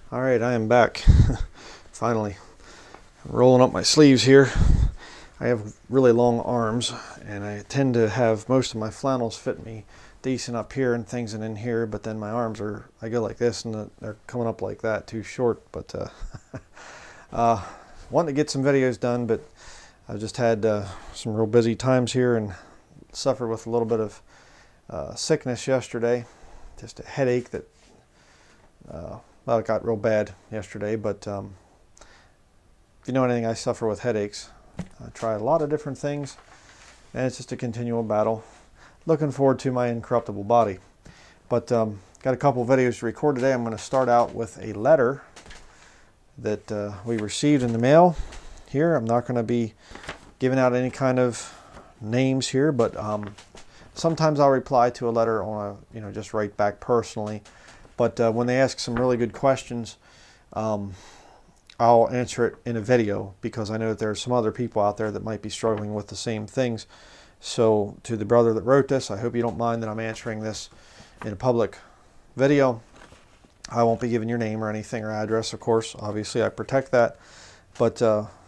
Alright, I am back. Finally. I'm rolling up my sleeves here. I have really long arms, and I tend to have most of my flannels fit me decent up here and things and in here, but then my arms are, I go like this and they're coming up like that, too short. But wanting to get some videos done, but I've just had some real busy times here and suffered with a little bit of sickness yesterday. Just a headache that well, it got real bad yesterday, but if you know anything, I suffer with headaches. I try a lot of different things, and it's just a continual battle. Looking forward to my incorruptible body. But got a couple of videos to record today. I'm going to start out with a letter that we received in the mail here. I'm not going to be giving out any kind of names here, but sometimes I'll reply to a letter on a, just write back personally. But when they ask some really good questions, I'll answer it in a video, because I know that there are some other people out there that might be struggling with the same things. So to the brother that wrote this, I hope you don't mind that I'm answering this in a public video. I won't be giving your name or anything or address, of course. Obviously, I protect that. But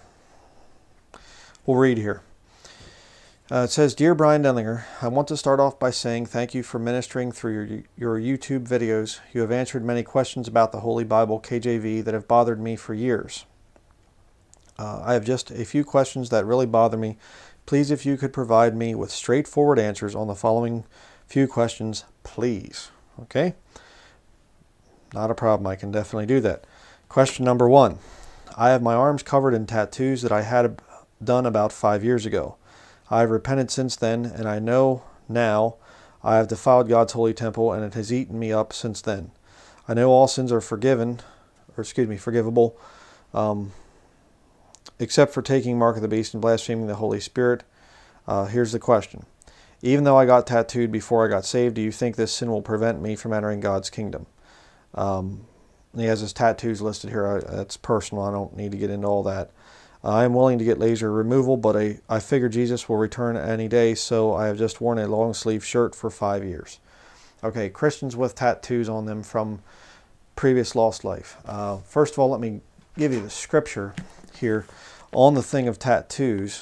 we'll read here. It says, Dear Brian Denlinger, I want to start off by saying thank you for ministering through your YouTube videos. You have answered many questions about the Holy Bible KJV that have bothered me for years. I have just a few questions that really bother me. Please, if you could provide me with straightforward answers on the following few questions, please. Okay? Not a problem. I can definitely do that. Question number 1. I have my arms covered in tattoos that I had done about 5 years ago. I have repented since then, and I know now I have defiled God's holy temple, and it has eaten me up since then. I know all sins are forgivable, except for taking mark of the beast and blaspheming the Holy Spirit. Here's the question. Even though I got tattooed before I got saved, do you think this sin will prevent me from entering God's kingdom? He has his tattoos listed here. That's personal. I don't need to get into all that. I am willing to get laser removal, but I figure Jesus will return any day, so I have just worn a long sleeve shirt for 5 years. Okay, Christians with tattoos on them from previous lost life. First of all, let me give you the scripture here on the thing of tattoos.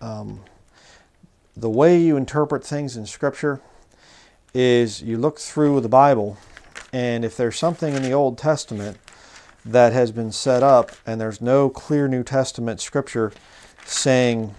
The way you interpret things in scripture is you look through the Bible, and if there's something in the Old Testament that has been set up and there's no clear New Testament scripture saying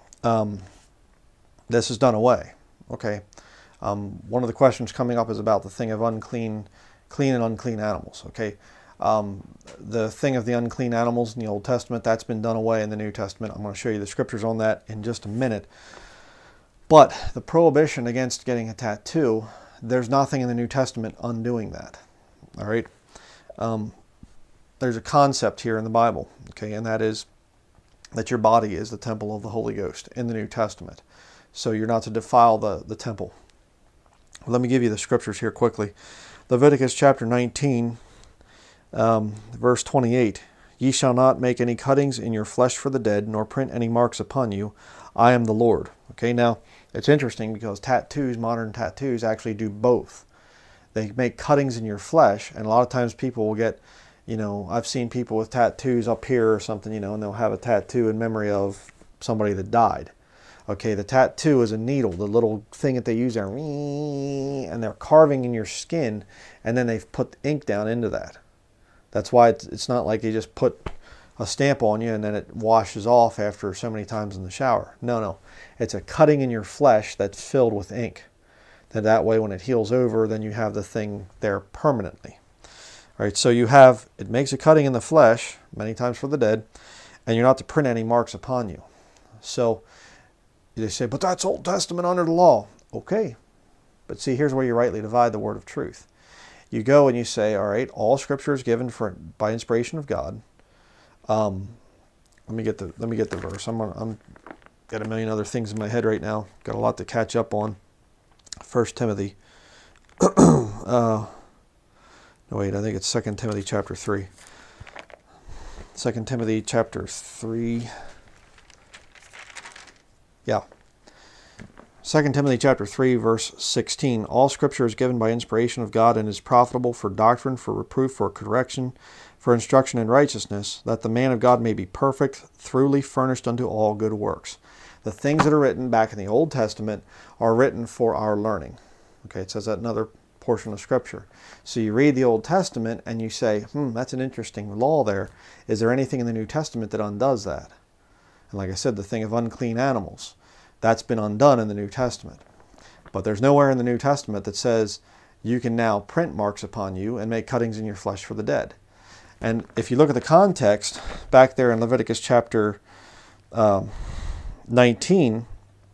this is done away. Okay. One of the questions coming up is about the thing of clean and unclean animals. Okay. The thing of the unclean animals in the Old Testament, that's been done away in the New Testament. I'm going to show you the scriptures on that in just a minute. But the prohibition against getting a tattoo, there's nothing in the New Testament undoing that. All right. There's a concept here in the Bible, okay, and that is that your body is the temple of the Holy Ghost in the New Testament. So you're not to defile the temple. Let me give you the scriptures here quickly. Leviticus chapter 19, verse 28. Ye shall not make any cuttings in your flesh for the dead, nor print any marks upon you. I am the Lord. Okay, now it's interesting because tattoos, modern tattoos, actually do both. They make cuttings in your flesh, and a lot of times people will get, I've seen people with tattoos up here or something, and they'll have a tattoo in memory of somebody that died. Okay, the tattoo is a needle, the little thing that they use there, and they're carving in your skin, and then they've put ink down into that. That's why it's not like they just put a stamp on you and then it washes off after so many times in the shower. No. It's a cutting in your flesh that's filled with ink. That way when it heals over, then you have the thing there permanently. All right, so it makes a cutting in the flesh, many times for the dead, and you're not to print any marks upon you. So they say, but that's Old Testament under the law. Okay, but see, here's where you rightly divide the word of truth. You go and you say, all right, all scripture is given by inspiration of God. Let me get the verse. I'm got a million other things in my head right now. Got a lot to catch up on. 1 Timothy. No, wait, I think it's 2 Timothy chapter 3. 2 Timothy chapter 3. Yeah. 2 Timothy chapter 3, verse 16. All Scripture is given by inspiration of God and is profitable for doctrine, for reproof, for correction, for instruction in righteousness, that the man of God may be perfect, thoroughly furnished unto all good works. The things that are written back in the Old Testament are written for our learning. Okay, it says that in another portion of Scripture. So you read the Old Testament and you say, that's an interesting law there. Is there anything in the New Testament that undoes that? And like I said, the thing of unclean animals, that's been undone in the New Testament. But there's nowhere in the New Testament that says you can now print marks upon you and make cuttings in your flesh for the dead. And if you look at the context, back there in Leviticus chapter 19,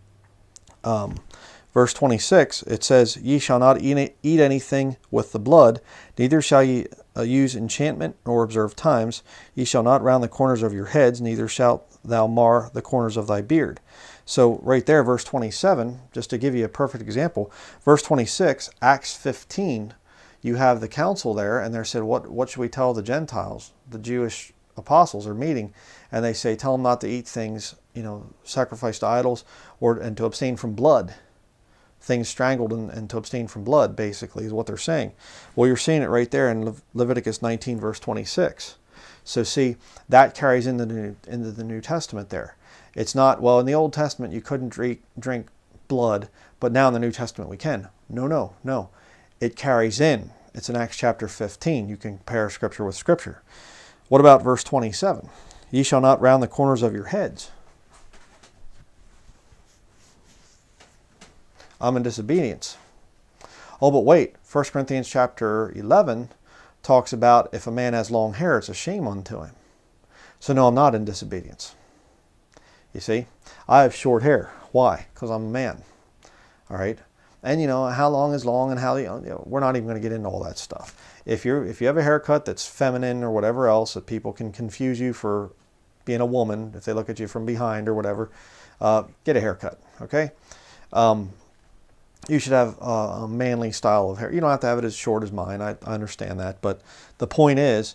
verse 26, it says, Ye shall not eat anything with the blood, neither shall ye use enchantment, nor observe times. Ye shall not round the corners of your heads, neither shalt thou mar the corners of thy beard. So right there, verse 27, just to give you a perfect example, verse 26, Acts 15, you have the council there, and they said, what should we tell the Gentiles? The Jewish apostles are meeting, and they say, tell them not to eat things, sacrificed to idols, and to abstain from blood. Things strangled and to abstain from blood, basically, is what they're saying. Well, you're seeing it right there in Leviticus 19, verse 26. So see, that carries into the New Testament there. It's not, well, in the Old Testament you couldn't drink blood, but now in the New Testament we can. No. It carries in. It's in Acts chapter 15. You can compare Scripture with Scripture. What about verse 27? Ye shall not round the corners of your heads. I'm in disobedience. Oh, but wait, 1 Corinthians chapter 11 talks about if a man has long hair, it's a shame unto him. So no, I'm not in disobedience. You see, I have short hair. Why? Because I'm a man. All right. And how long is long, and how we're not even going to get into all that stuff. If you have a haircut that's feminine or whatever else, that people can confuse you for being a woman if they look at you from behind or whatever, get a haircut. Okay. You should have a manly style of hair. You don't have to have it as short as mine. I understand that, but the point is,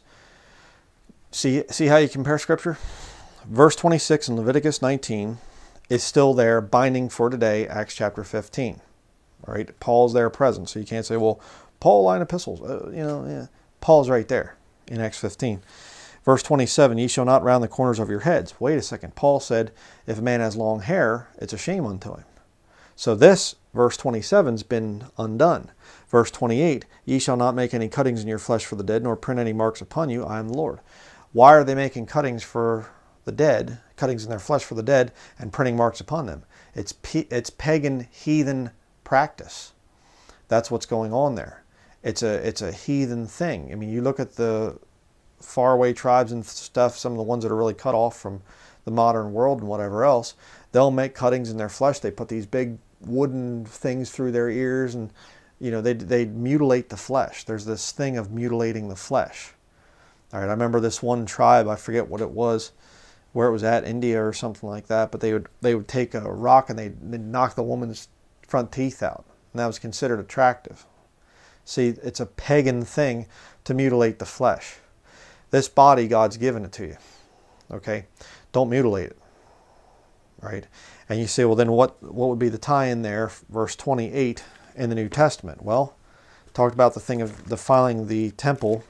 see how you compare Scripture? Verse 26 in Leviticus 19 is still there, binding for today, Acts chapter 15. All right, Paul's there present, so you can't say, well, Paul line epistles. Paul's right there in Acts 15. Verse 27, ye shall not round the corners of your heads. Wait a second. Paul said, if a man has long hair, it's a shame unto him. So this, verse 27, has been undone. Verse 28, ye shall not make any cuttings in your flesh for the dead, nor print any marks upon you. I am the Lord. Why are they making cuttings for the dead, cuttings in their flesh for the dead, and printing marks upon them? It's pagan, heathen practice. That's what's going on there. It's a heathen thing. I mean, you look at the faraway tribes and stuff, some of the ones that are really cut off from the modern world and whatever else, they'll make cuttings in their flesh. They put these big wooden things through their ears, and they mutilate the flesh. There's this thing of mutilating the flesh. All right, I remember this one tribe, I forget what it was, where it was at, India or something like that, but they would take a rock and they'd knock the woman's front teeth out, and that was considered attractive. See, it's a pagan thing to mutilate the flesh. This body, God's given it to you. Okay? Don't mutilate it. Right? And you say, well, then what would be the tie-in there? Verse 28 in the New Testament. Well, talked about the thing of defiling the temple.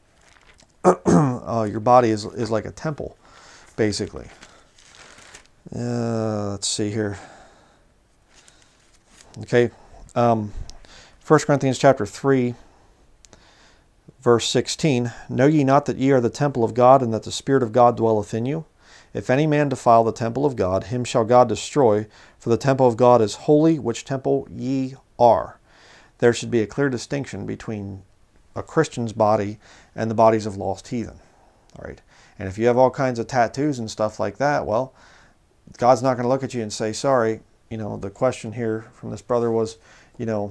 Your body is like a temple, basically. Let's see here. Okay. 1 Corinthians chapter 3, verse 16. Know ye not that ye are the temple of God, and that the Spirit of God dwelleth in you? If any man defile the temple of God, him shall God destroy, for the temple of God is holy, which temple ye are. There should be a clear distinction between a Christian's body and the bodies of lost heathen. All right. And if you have all kinds of tattoos and stuff like that, well, God's not going to look at you and say, sorry. The question here from this brother was, do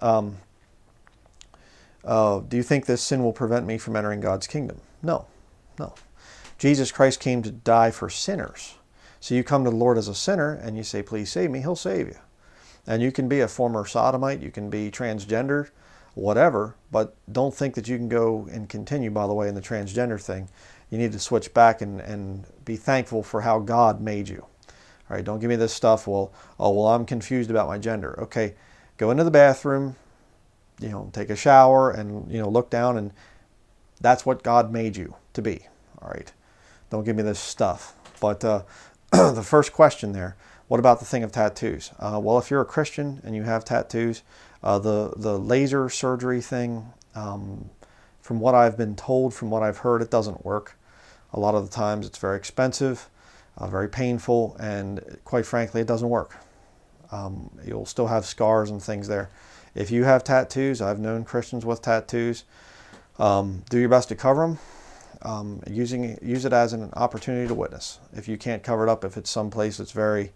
you think this sin will prevent me from entering God's kingdom? No. Jesus Christ came to die for sinners. So you come to the Lord as a sinner and you say, please save me, He'll save you. And you can be a former sodomite, you can be transgender, whatever, but don't think that you can go and continue, by the way, in the transgender thing. You need to switch back and be thankful for how God made you. All right, don't give me this stuff. Well, oh, well, I'm confused about my gender. Okay, go into the bathroom, take a shower and, look down, and that's what God made you to be. All right, don't give me this stuff. But the first question there, what about the thing of tattoos? Well, if you're a Christian and you have tattoos, the laser surgery thing, from what I've been told, from what I've heard, it doesn't work. A lot of the times it's very expensive, very painful, and quite frankly, it doesn't work. You'll still have scars and things there. If you have tattoos, I've known Christians with tattoos, do your best to cover them. Use it as an opportunity to witness. If you can't cover it up, if it's someplace that's very,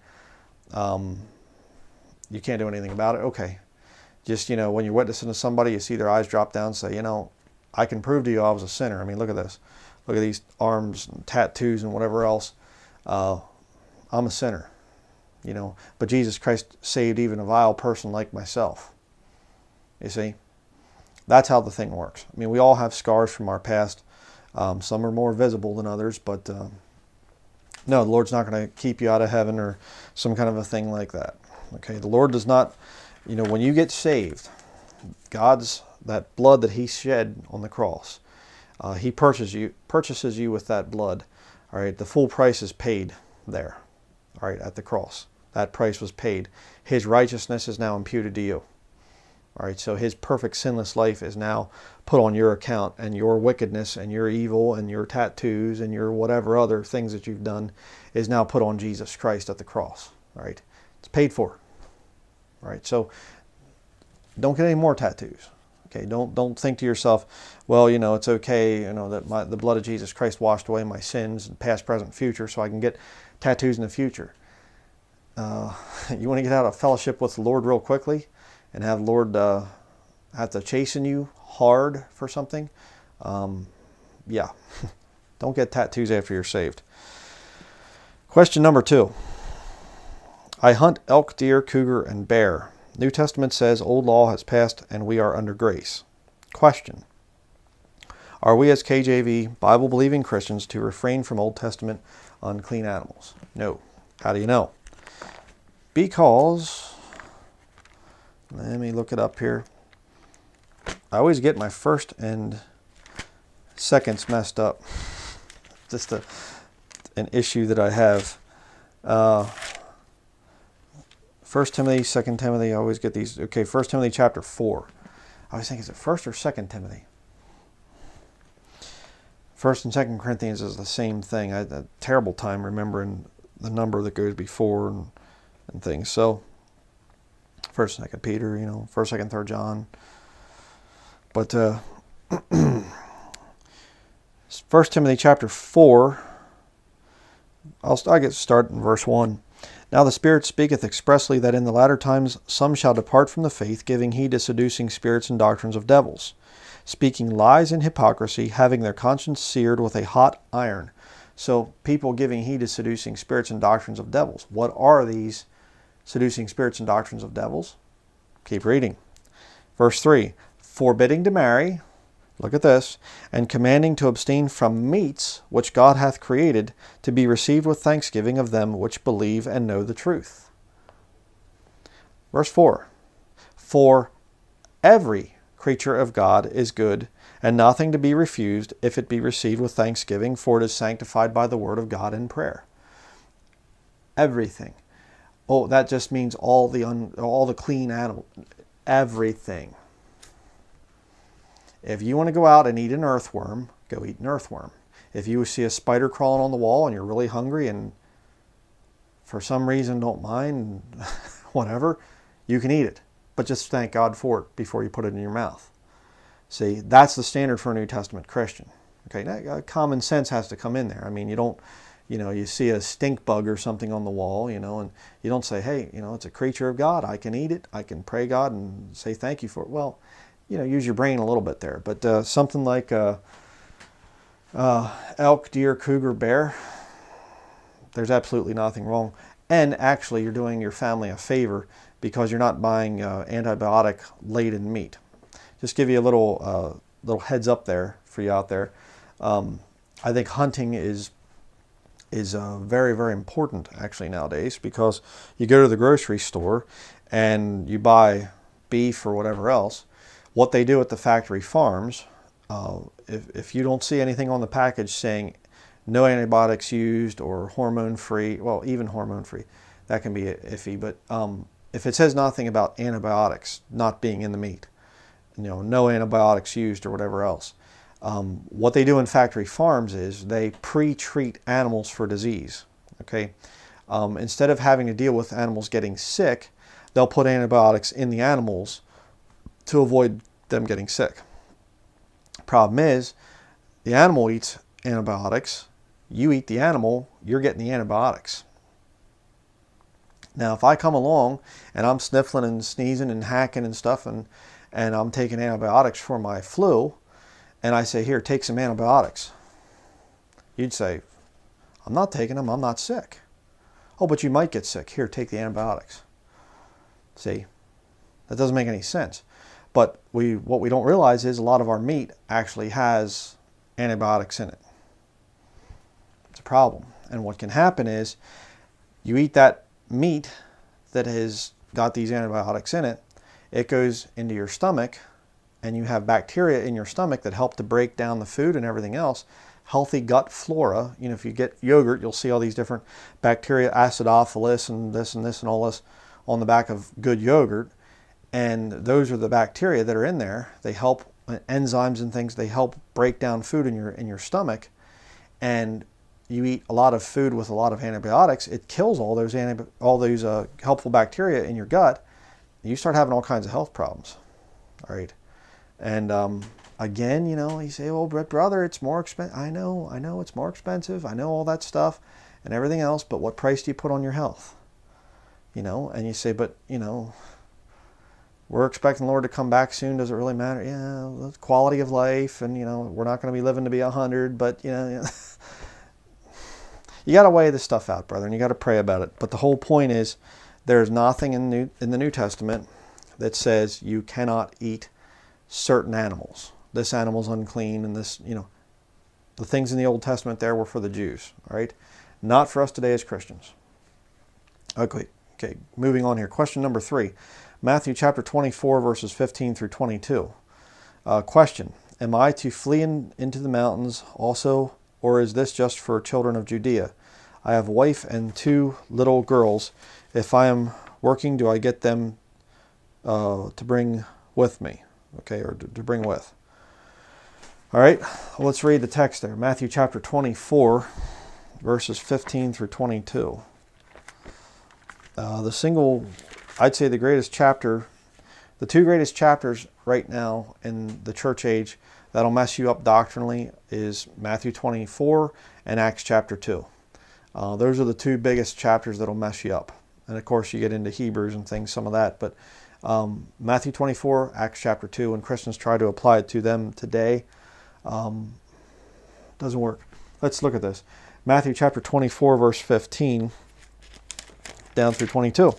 you can't do anything about it, okay. Just, when you're witnessing to somebody, you see their eyes drop down, say, I can prove to you I was a sinner. I mean, look at this. Look at these arms and tattoos and whatever else. I'm a sinner, but Jesus Christ saved even a vile person like myself. You see, that's how the thing works. I mean, we all have scars from our past. Some are more visible than others, but no, the Lord's not going to keep you out of heaven or some kind of a thing like that. Okay, the Lord does not, when you get saved, that blood that He shed on the cross, He purchases you with that blood. All right, the full price is paid there. All right, at the cross, that price was paid. His righteousness is now imputed to you. All right, so His perfect sinless life is now put on your account, and your wickedness and your evil and your tattoos and your whatever other things that you've done is now put on Jesus Christ at the cross. All right, it's paid for. All right, so don't get any more tattoos. Okay, don't think to yourself, well, it's okay, that the blood of Jesus Christ washed away my sins, past, present, future, so I can get tattoos in the future. You want to get out of fellowship with the Lord real quickly and have the Lord have to chasten you hard for something? Yeah, don't get tattoos after you're saved. Question number 2. I hunt elk, deer, cougar, and bear. New Testament says old law has passed and we are under grace. Question. Are we as KJV Bible-believing Christians to refrain from Old Testament unclean animals? No. How do you know? Because, let me look it up here. I always get my first and seconds messed up. Just an issue that I have. 1 Timothy, 2 Timothy, I always get these. Okay, 1 Timothy chapter 4. I always think, is it 1 or 2 Timothy? 1 and 2 Corinthians is the same thing. I had a terrible time remembering the number that goes before and things. So, 1st, 2nd Peter, 1st, 2nd, 3rd John. But 1 Timothy chapter 4, I'll get started in verse 1. Now the Spirit speaketh expressly that in the latter times some shall depart from the faith, giving heed to seducing spirits and doctrines of devils, speaking lies and hypocrisy, having their conscience seared with a hot iron. So people giving heed to seducing spirits and doctrines of devils. What are these seducing spirits and doctrines of devils? Keep reading. Verse 3, forbidding to marry, look at this, and commanding to abstain from meats which God hath created to be received with thanksgiving of them which believe and know the truth. Verse 4, for every creature of God is good, and nothing to be refused if it be received with thanksgiving, for it is sanctified by the word of God in prayer. Everything. Oh, that just means all the clean animals. Everything. If you want to go out and eat an earthworm, go eat an earthworm. If you see a spider crawling on the wall and you're really hungry and for some reason don't mind, whatever, you can eat it. But just thank God for it before you put it in your mouth. See, that's the standard for a New Testament Christian. Okay, now, common sense has to come in there. I mean, you don't, you see a stink bug or something on the wall, and you don't say, hey, it's a creature of God. I can eat it. I can pray God and say thank you for it. Well, use your brain a little bit there. But something like elk, deer, cougar, bear, there's absolutely nothing wrong. And actually, you're doing your family a favor because you're not buying antibiotic-laden meat. Just give you a little heads up there for you out there. I think hunting is is very, very important actually nowadays, because you go to the grocery store and you buy beef or whatever else. What they do at the factory farms, if you don't see anything on the package saying no antibiotics used or hormone free, well, even hormone free, that can be iffy, but if it says nothing about antibiotics not being in the meat, no antibiotics used or whatever else, what they do in factory farms is they pre-treat animals for disease. Okay, instead of having to deal with animals getting sick, they'll put antibiotics in the animals to avoid them getting sick. Problem is, the animal eats antibiotics, you eat the animal, you're getting the antibiotics. Now, if I come along and I'm sniffling and sneezing and hacking and stuff, and I'm taking antibiotics for my flu, and I say, here, take some antibiotics, you'd say, I'm not taking them, I'm not sick. Oh, but you might get sick. Here, take the antibiotics. See, that doesn't make any sense. But what we don't realize is a lot of our meat actually has antibiotics in it. It's a problem. And what can happen is you eat that meat that has got these antibiotics in it, it goes into your stomach, and you have bacteria in your stomach that help to break down the food and everything else. Healthy gut flora. If you get yogurt, you'll see all these different bacteria, acidophilus and this and all this on the back of good yogurt. And those are the bacteria that are in there. They help, enzymes and things, they help break down food in your stomach. And you eat a lot of food with a lot of antibiotics, it kills all those helpful bacteria in your gut. You start having all kinds of health problems. All right. And again, you say, well, brother, it's more expensive. I know it's more expensive. I know all that stuff and everything else, but what price do you put on your health? And you say, but, we're expecting the Lord to come back soon. Does it really matter? Yeah, the quality of life, and, we're not going to be living to be 100, but, you got to weigh this stuff out, brother, and you got to pray about it. But the whole point is, there's nothing in the New Testament that says you cannot eat certain animals. This animal's unclean, and this, the things in the Old Testament there were for the Jews, all right? Not for us today as Christians. Okay, moving on here. Question number 3. Matthew chapter 24, verses 15 through 22. Question, am I to flee into the mountains also, or is this just for children of Judea? I have a wife and 2 little girls. If I am working, do I get them to bring with me? Okay, or to bring with. All right, well, let's read the text there. Matthew chapter 24, verses 15 through 22. I'd say the greatest chapter, the 2 greatest chapters right now in the church age that'll mess you up doctrinally is Matthew 24 and Acts chapter 2. Those are the 2 biggest chapters that'll mess you up. And of course you get into Hebrews and things, some of that. But Matthew 24, Acts chapter 2, when Christians try to apply it to them today, doesn't work. Let's look at this. Matthew chapter 24, verse 15 down through 22.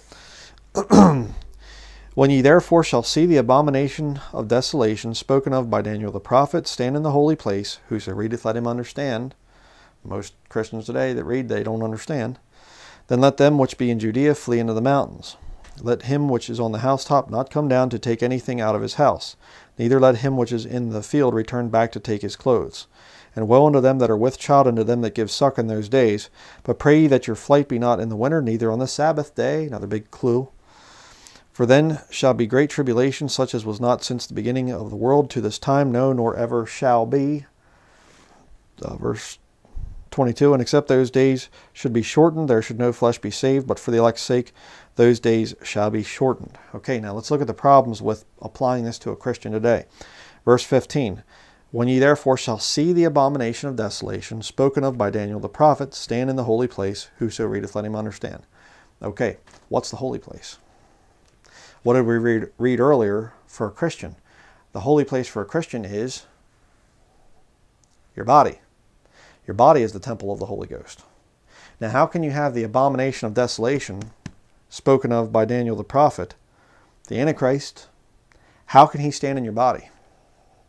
When ye therefore shall see the abomination of desolation spoken of by Daniel the prophet stand in the holy place, whoso readeth, let him understand. Most Christians today that read, they don't understand. Then let them which be in Judea flee into the mountains. Let him which is on the housetop not come down to take anything out of his house, neither let him which is in the field return back to take his clothes. And woe unto them that are with child, and to them that give suck in those days. But pray ye that your flight be not in the winter, neither on the Sabbath day. Another big clue. For then shall be great tribulation, such as was not since the beginning of the world to this time, no, nor ever shall be. Verse 22, and except those days should be shortened, there should no flesh be saved, but for the elect's sake those days shall be shortened. Okay, now let's look at the problems with applying this to a Christian today. Verse 15, when ye therefore shall see the abomination of desolation, spoken of by Daniel the prophet, stand in the holy place, whoso readeth, let him understand. Okay, what's the holy place? What did we read earlier for a Christian? The holy place for a Christian is your body. Your body is the temple of the Holy Ghost. Now, how can you have the abomination of desolation spoken of by Daniel the prophet, the Antichrist? How can he stand in your body?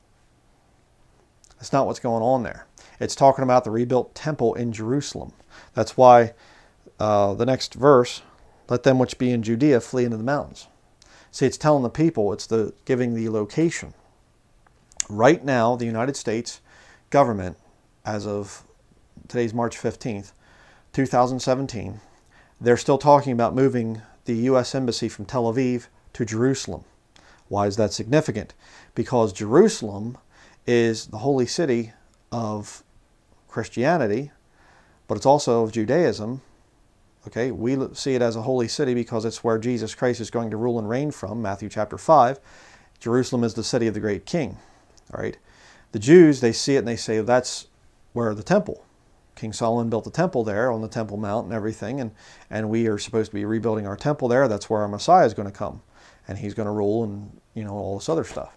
That's not what's going on there. It's talking about the rebuilt temple in Jerusalem. That's why the next verse, let them which be in Judea flee into the mountains. See, it's telling the people, it's giving the location. Right now, the United States government, as of today's March 15th, 2017, they're still talking about moving the U.S. Embassy from Tel Aviv to Jerusalem. Why is that significant? Because Jerusalem is the holy city of Christianity, but it's also of Judaism. Okay, we see it as a holy city because it's where Jesus Christ is going to rule and reign from, Matthew chapter 5. Jerusalem is the city of the great king. All right. The Jews, they see it and they say, that's where the temple. King Solomon built the temple there on the Temple Mount and everything, and we are supposed to be rebuilding our temple there. That's where our Messiah is going to come, and he's going to rule and, all this other stuff.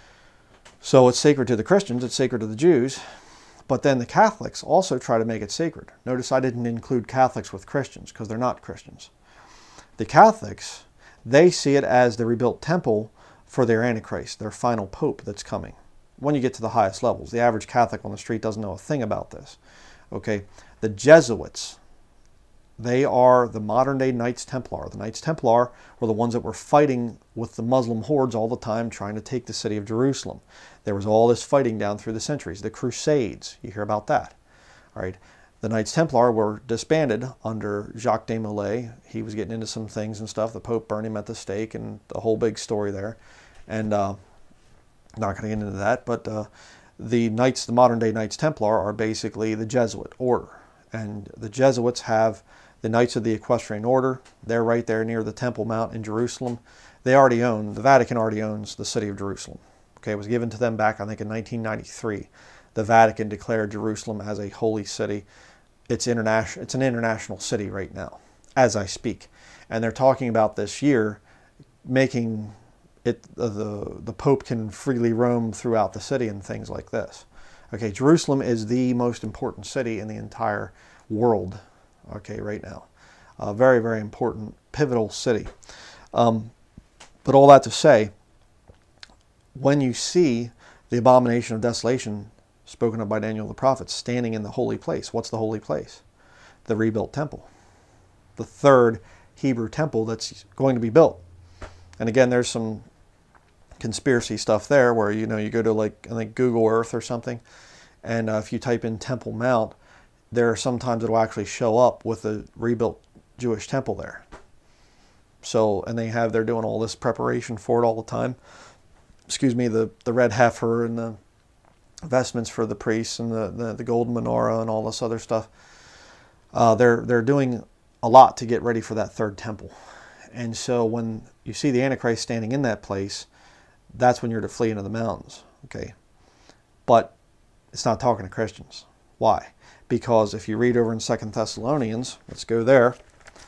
So it's sacred to the Christians, it's sacred to the Jews, but then the Catholics also try to make it sacred. Notice I didn't include Catholics with Christians because they're not Christians. The Catholics, they see it as the rebuilt temple for their Antichrist, their final pope that's coming. When you get to the highest levels, the average Catholic on the street doesn't know a thing about this. Okay, the Jesuits, they are the modern-day Knights Templar. The Knights Templar were the ones that were fighting with the Muslim hordes all the time, trying to take the city of Jerusalem. There was all this fighting down through the centuries. The Crusades, you hear about that. All right, the Knights Templar were disbanded under Jacques de Molay. He was getting into some things and stuff. The Pope burned him at the stake, and the whole big story there. And not going to get into that, but the Knights, the modern-day Knights Templar, are basically the Jesuit order. And the Jesuits have the Knights of the Equestrian Order. They're right there near the Temple Mount in Jerusalem. The Vatican already owns the city of Jerusalem. Okay, it was given to them back, I think, in 1993. The Vatican declared Jerusalem as a holy city. It's an international city right now, as I speak. And they're talking about this year making it the Pope can freely roam throughout the city and things like this. Okay, Jerusalem is the most important city in the entire world, okay, right now. A very, very important, pivotal city. But all that to say, when you see the abomination of desolation spoken of by Daniel the prophet standing in the holy place, what's the holy place? The rebuilt temple. The third Hebrew temple that's going to be built. And again, there's some conspiracy stuff there where, you go to I think Google Earth or something, and if you type in Temple Mount, there are sometimes it'll actually show up with a rebuilt Jewish temple there. So, and they're doing all this preparation for it all the time. Excuse me, the red heifer and the vestments for the priests and the golden menorah and all this other stuff. They're doing a lot to get ready for that third temple. And so when you see the Antichrist standing in that place, that's when you're to flee into the mountains, okay? But it's not talking to Christians. Why? Because if you read over in 2 Thessalonians, let's go there.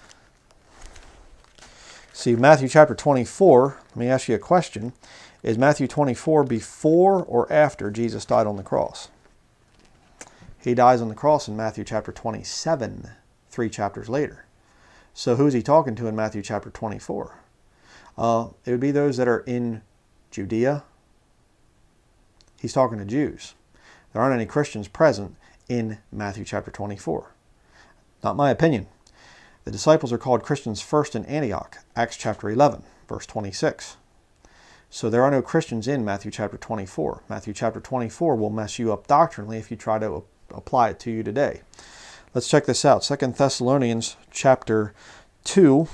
See, Matthew chapter 24, let me ask you a question. Is Matthew 24 before or after Jesus died on the cross? He dies on the cross in Matthew chapter 27, 3 chapters later. So who's he talking to in Matthew chapter 24? It would be those that are in Judea. He's talking to Jews. There aren't any Christians present in Matthew chapter 24. Not my opinion. The disciples are called Christians first in Antioch, Acts chapter 11, verse 26. So there are no Christians in Matthew chapter 24. Matthew chapter 24 will mess you up doctrinally if you try to apply it to you today. Let's check this out. 2 Thessalonians chapter 2,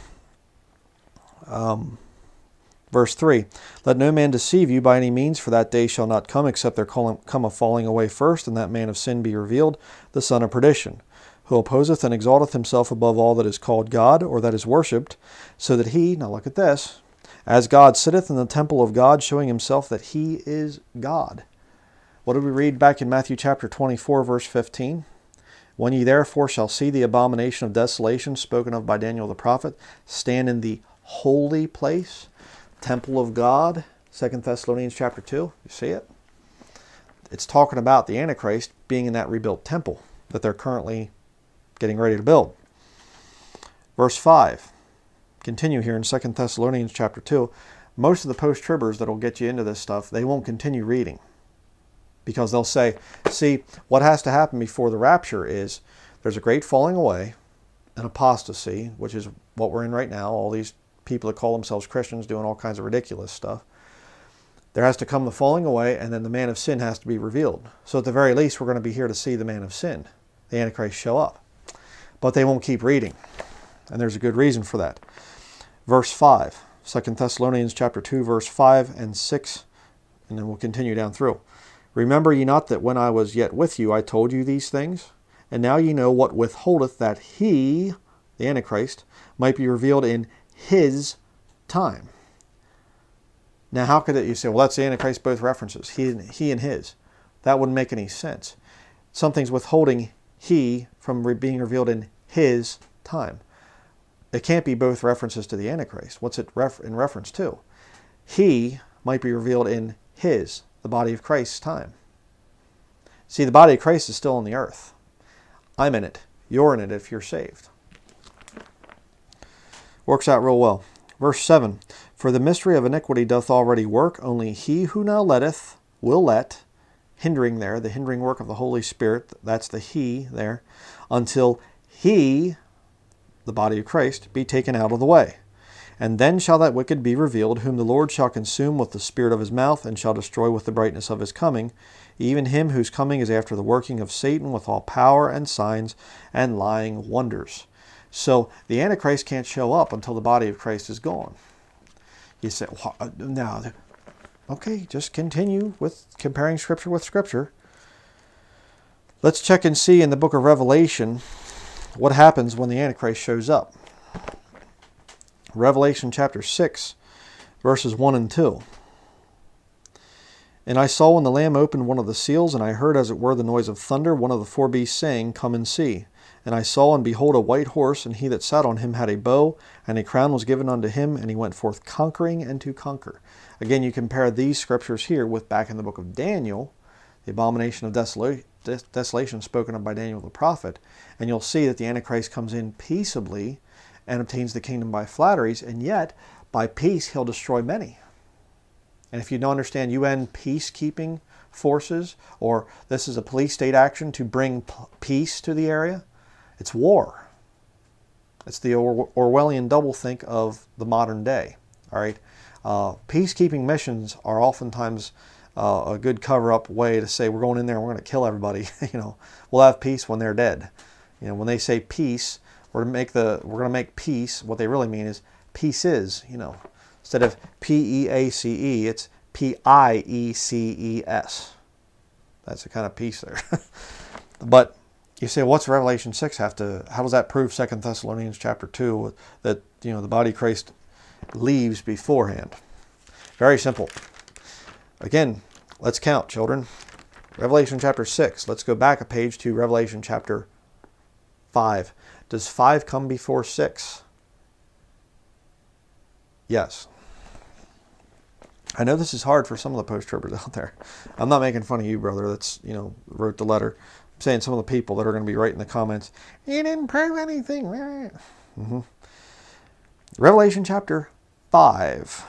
verse 3. Let no man deceive you by any means, for that day shall not come, except there come a falling away first, and that man of sin be revealed, the son of perdition, who opposeth and exalteth himself above all that is called God, or that is worshipped, so that he, now look at this, as God sitteth in the temple of God, showing himself that he is God. What did we read back in Matthew chapter 24, verse 15? When ye therefore shall see the abomination of desolation spoken of by Daniel the prophet, stand in the holy place, temple of God, 2 Thessalonians chapter 2. You see it? It's talking about the Antichrist being in that rebuilt temple that they're currently getting ready to build. Verse 5. Continue here in 2 Thessalonians chapter 2. Most of the post-tribbers that will get you into this stuff, they won't continue reading. Because they'll say, see, what has to happen before the rapture is There's a great falling away, an apostasy, which is what we're in right now. All these people that call themselves Christians doing all kinds of ridiculous stuff. There has to come the falling away, and then the man of sin has to be revealed. So at the very least, we're going to be here to see the man of sin, the Antichrist, show up. But they won't keep reading, and there's a good reason for that. Verse 5, 2 Thessalonians chapter 2, verse 5 and 6, and then we'll continue down through. Remember ye not that when I was yet with you, I told you these things? And now ye know what withholdeth, that he, the Antichrist, might be revealed in his time. Now, how could it, you say, well, that's the Antichrist, both references, he and his. That wouldn't make any sense. Something's withholding he from being revealed in his time. It can't be both references to the Antichrist. What's it in reference to? He might be revealed in his, the body of Christ's time. See, the body of Christ is still on the earth. I'm in it. You're in it if you're saved. Works out real well. Verse 7, for the mystery of iniquity doth already work, only he who now letteth will let, hindering there, the hindering work of the Holy Spirit, that's the he there, until he, the body of Christ, be taken out of the way. And then shall that wicked be revealed, whom the Lord shall consume with the spirit of his mouth, and shall destroy with the brightness of his coming, even him whose coming is after the working of Satan with all power and signs and lying wonders. So the Antichrist can't show up until the body of Christ is gone. You say, well, now, okay, just continue with comparing Scripture with Scripture. Let's check and see in the book of Revelation what happens when the Antichrist shows up. Revelation chapter 6, verses 1 and 2. And I saw when the Lamb opened one of the seals, and I heard as it were the noise of thunder, one of the four beasts saying, Come and see. And I saw, and behold, a white horse, and he that sat on him had a bow, and a crown was given unto him, and he went forth conquering and to conquer. Again, you compare these scriptures here with back in the book of Daniel, the abomination of desolation spoken of by Daniel the prophet, and you'll see that the Antichrist comes in peaceably and obtains the kingdom by flatteries, and yet by peace he'll destroy many. And if you don't understand UN peacekeeping forces, or this is a police state action to bring peace to the area, it's war. It's the Orwellian doublethink of the modern day. All right, peacekeeping missions are oftentimes a good cover-up way to say we're going in there and we're going to kill everybody. We'll have peace when they're dead. When they say peace, we're going to make peace. What they really mean is pieces. Instead of P-E-A-C-E, it's P-I-E-C-E-S. That's the kind of peace there. But you say, what's Revelation 6 how does that prove 2 Thessalonians chapter 2 that, the body of Christ leaves beforehand? Very simple. Again, let's count, children. Revelation chapter 6. Let's go back a page to Revelation chapter 5. Does 5 come before 6? Yes. I know this is hard for some of the post-tribbers out there. I'm not making fun of you, brother, that's, wrote the letter. I'm saying some of the people that are going to be writing the comments, you didn't prove anything. Mm-hmm. Revelation chapter 5,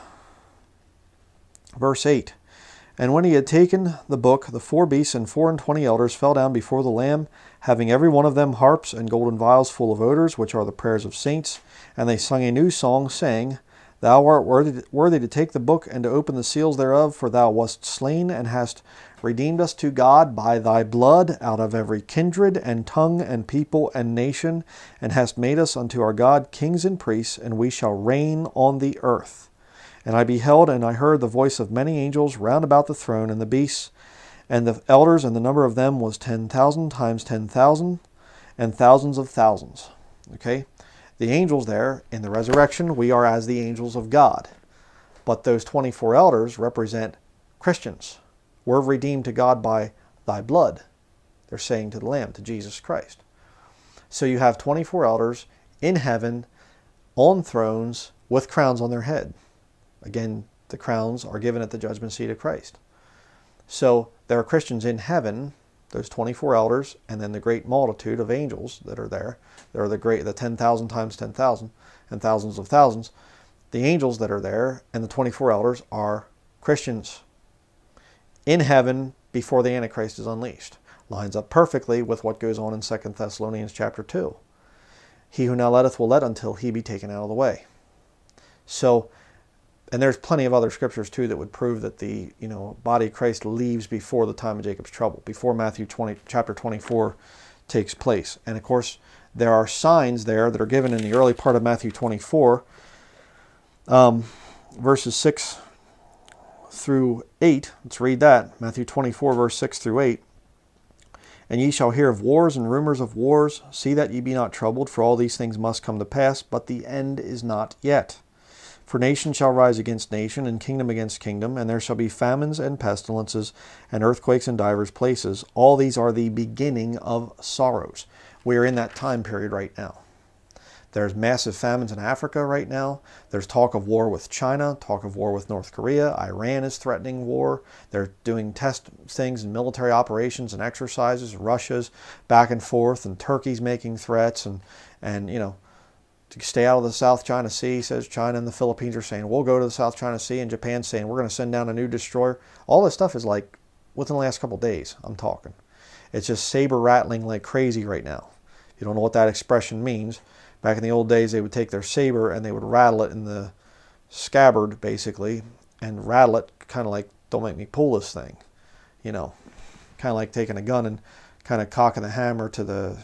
verse 8. And when he had taken the book, the 4 beasts and 24 elders fell down before the Lamb, having every one of them harps and golden vials full of odors, which are the prayers of saints. And they sung a new song, saying, Thou art worthy to take the book and to open the seals thereof, for thou wast slain and hast redeemed us to God by thy blood out of every kindred and tongue and people and nation, and hast made us unto our God kings and priests, and we shall reign on the earth. And I beheld, and I heard the voice of many angels round about the throne, and the beasts, and the elders, and the number of them was 10,000 times 10,000, and thousands of thousands. Okay? The angels there, in the resurrection, we are as the angels of God. But those 24 elders represent Christians. We're redeemed to God by thy blood. They're saying to the Lamb, to Jesus Christ. So you have 24 elders in heaven, on thrones, with crowns on their head. Again, the crowns are given at the judgment seat of Christ. So there are Christians in heaven, those 24 elders, and then the great multitude of angels that are there. There are the 10,000 times 10,000 and thousands of thousands. The angels that are there and the 24 elders are Christians in heaven before the Antichrist is unleashed. Lines up perfectly with what goes on in 2 Thessalonians chapter 2. He who now letteth will let until he be taken out of the way. So, and there's plenty of other scriptures too that would prove that the body of Christ leaves before the time of Jacob's trouble, before Matthew chapter 24 takes place. And of course, there are signs there that are given in the early part of Matthew 24, verses 6 through 8. Let's read that. Matthew 24, verse 6 through 8. And ye shall hear of wars and rumors of wars. See that ye be not troubled, for all these things must come to pass, but the end is not yet. For nation shall rise against nation, and kingdom against kingdom, and there shall be famines and pestilences, and earthquakes in divers places. All these are the beginning of sorrows. We are in that time period right now. There's massive famines in Africa right now. There's talk of war with China, talk of war with North Korea. Iran is threatening war. They're doing test things and military operations and exercises. Russia's back and forth, and Turkey's making threats, and to stay out of the South China Sea, says China, and the Philippines are saying, we'll go to the South China Sea, and Japan's saying, we're going to send down a new destroyer. All this stuff is like within the last couple of days, I'm talking. It's just saber rattling like crazy right now. You don't know what that expression means. Back in the old days, they would take their saber and they would rattle it in the scabbard, basically, and rattle it kind of like, don't make me pull this thing. Kind of like taking a gun and kind of cocking the hammer to the,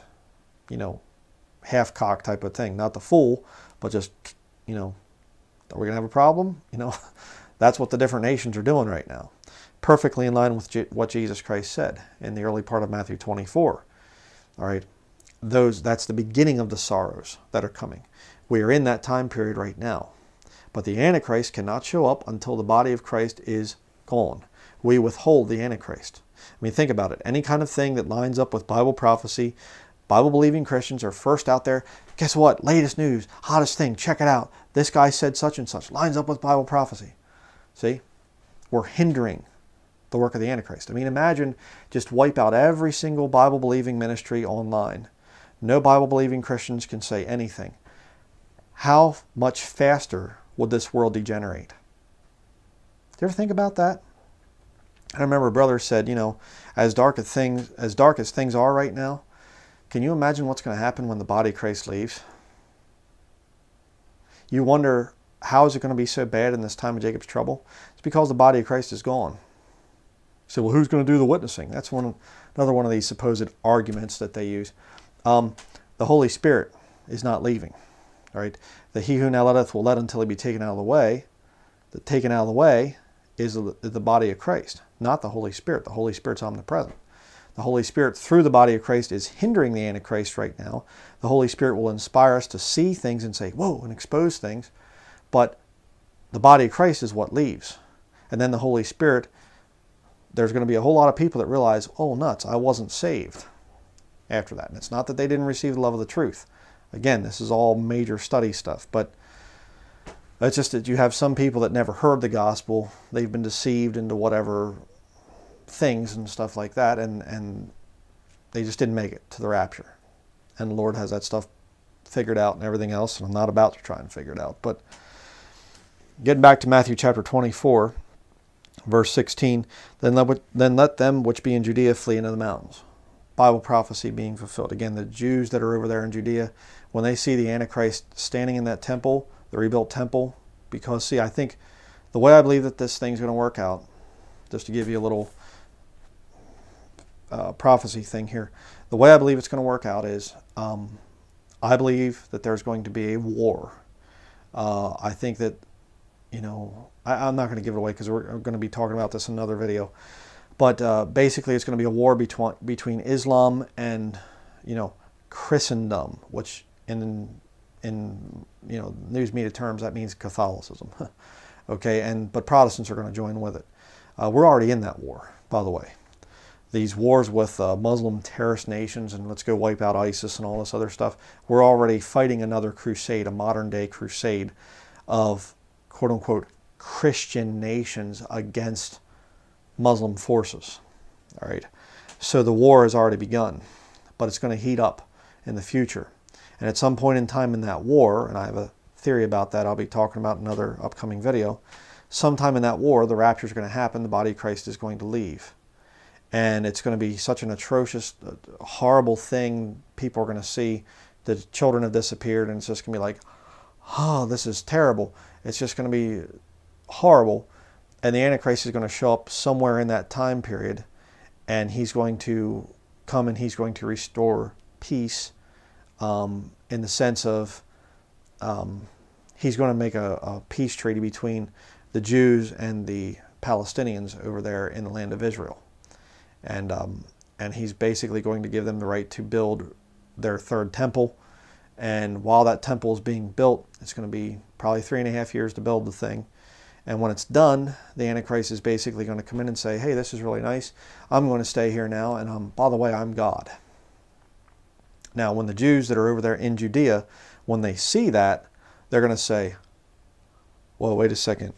half-cock type of thing. Not the full, but just, are we going to have a problem? That's what the different nations are doing right now. Perfectly in line with what Jesus Christ said in the early part of Matthew 24. All right. That's the beginning of the sorrows that are coming. We are in that time period right now. But the Antichrist cannot show up until the body of Christ is gone. We withhold the Antichrist. I mean, think about it. Any kind of thing that lines up with Bible prophecy, Bible-believing Christians are first out there. Guess what? Latest news, hottest thing, check it out. This guy said such and such. Lines up with Bible prophecy. See? We're hindering the work of the Antichrist. I mean, imagine just wipe out every single Bible-believing ministry online. No Bible-believing Christians can say anything. How much faster would this world degenerate? Do you ever think about that? I remember a brother said, as dark as things are right now, can you imagine what's going to happen when the body of Christ leaves? You wonder, how is it going to be so bad in this time of Jacob's trouble? It's because the body of Christ is gone. You say, well, who's going to do the witnessing? That's another one of these supposed arguments that they use. The Holy Spirit is not leaving. All right. The he who now letteth will let until he be taken out of the way. The taken out of the way is the body of Christ, not the Holy Spirit. The Holy Spirit's omnipresent. The Holy Spirit, through the body of Christ, is hindering the Antichrist right now. The Holy Spirit will inspire us to see things and say, whoa, and expose things. But the body of Christ is what leaves. And then the Holy Spirit, there's going to be a whole lot of people that realize, oh, nuts, I wasn't saved after that. And it's not that they didn't receive the love of the truth. Again, this is all major study stuff. But it's just that you have some people that never heard the gospel. They've been deceived into whatever things and stuff like that, and they just didn't make it to the rapture. And the Lord has that stuff figured out and everything else, and I'm not about to try and figure it out. But getting back to Matthew chapter 24, verse 16, then let them which be in Judea flee into the mountains. Bible prophecy being fulfilled. Again, the Jews that are over there in Judea, when they see the Antichrist standing in that temple, the rebuilt temple, because, see, I think the way I believe that this thing's going to work out, just to give you a little prophecy thing here, the way I believe it's going to work out is I believe that there's going to be a war. I think that, I'm not going to give it away because we're going to be talking about this in another video. But basically, it's going to be a war between Islam and, Christendom, which in news media terms that means Catholicism. Okay, but Protestants are going to join with it. We're already in that war, by the way. These wars with Muslim terrorist nations and let's go wipe out ISIS and all this other stuff. We're already fighting another crusade, a modern day crusade of quote unquote Christian nations against Muslim forces. All right. So the war has already begun, but it's going to heat up in the future. And at some point in time in that war, and I have a theory about that I'll be talking about in another upcoming video, sometime in that war, the rapture is going to happen, the body of Christ is going to leave. And it's going to be such an atrocious, horrible thing. People are going to see the children have disappeared, and it's just going to be like, oh, this is terrible. It's just going to be horrible. And the Antichrist is going to show up somewhere in that time period, and he's going to come and he's going to restore peace, in the sense of he's going to make a peace treaty between the Jews and the Palestinians over there in the land of Israel. And he's basically going to give them the right to build their third temple. And while that temple is being built, it's going to be probably 3.5 years to build the thing. And when it's done, the Antichrist is basically going to come in and say, hey, this is really nice. I'm going to stay here now. And by the way, I'm God. Now, when the Jews that are over there in Judea, when they see that, they're going to say, well, wait a second.